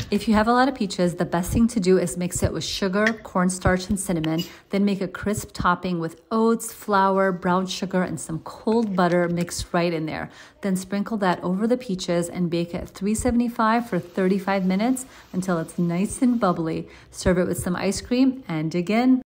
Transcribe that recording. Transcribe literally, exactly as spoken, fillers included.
If you have a lot of peaches, the best thing to do is mix it with sugar, cornstarch, and cinnamon. Then make a crisp topping with oats, flour, brown sugar, and some cold butter mixed right in there. Then sprinkle that over the peaches and bake at three seventy-five for thirty-five minutes until it's nice and bubbly. Serve it with some ice cream and dig in.